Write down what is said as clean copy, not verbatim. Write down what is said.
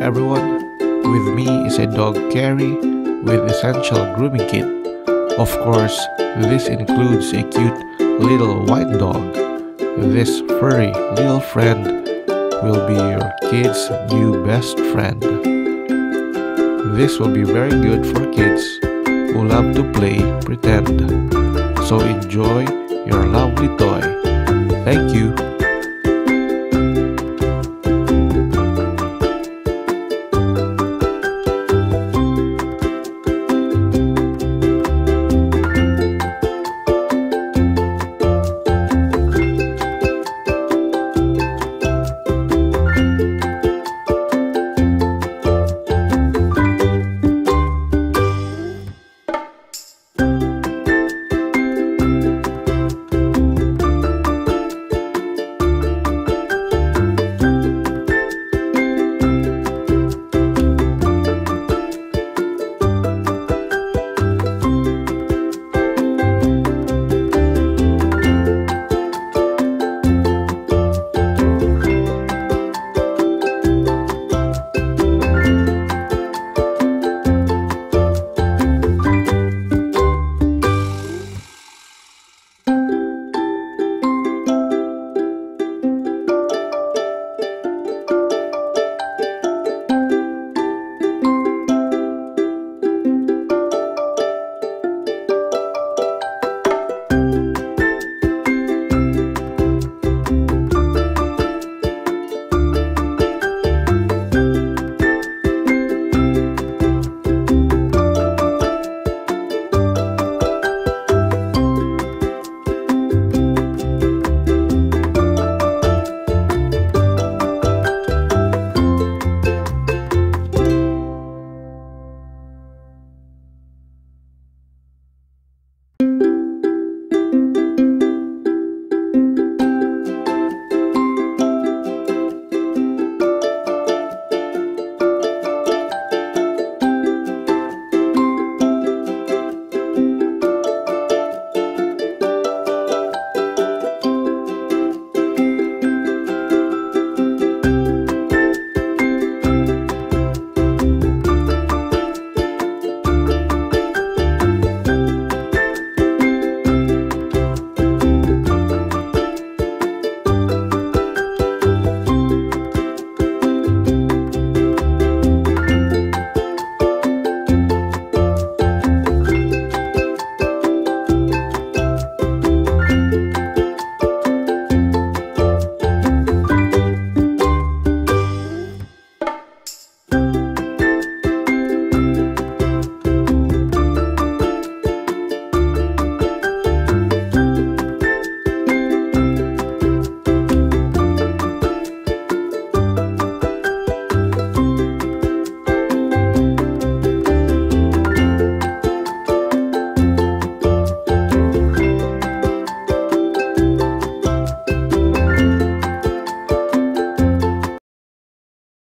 everyone, with me is a dog Carrie with essential grooming kit. Of course, this includes a cute little white dog. This furry little friend will be your kid's new best friend. This will be very good for kids who love to play pretend. So enjoy your lovely toy. Thank you.